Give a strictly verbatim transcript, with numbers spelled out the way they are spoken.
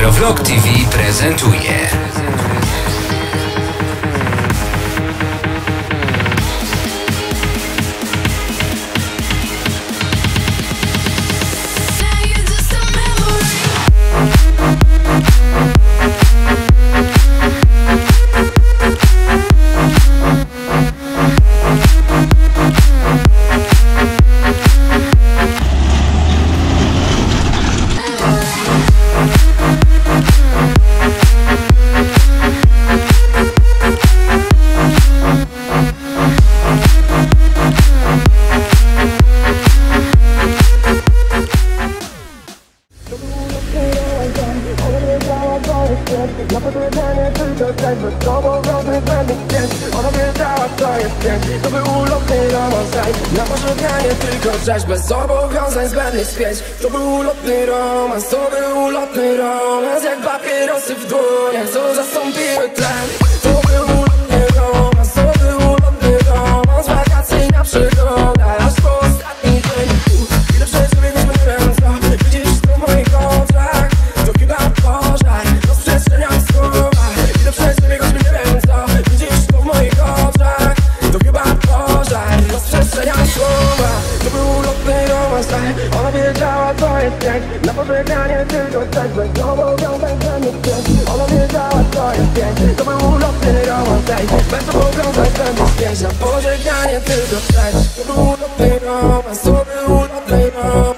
RzW T V prezentuje. Bez zobowiązań zbędnych spięć. To był ulotny romans, to był ulotny romans. Jak papierosy w dłoniach, co zastąpiły tlen. To był ulotny romans, to był ulotny romans. Wakacyjna przygoda, aż po ostatni dzień. Ile przebiegłyśmy, nie wiem co. Widzisz to w moich oczach. To chyba pożar, rozprzestrzeniam słowa. Ile przebiegłyśmy, nie wiem co. Widzisz to w moich oczach. To chyba pożar, rozprzestrzeniam słowa. To był ulotny romans, ona wiedziała co jest pięć. Na pożegnanie tylko coś, bez zobowiązań zbędnych spięć. Ona wiedziała co jest pięć. To był ulotny romans, bez zobowiązań zbędnych spięć. Na pożegnanie tylko coś. To był ulotny romans, to był ulotny romans.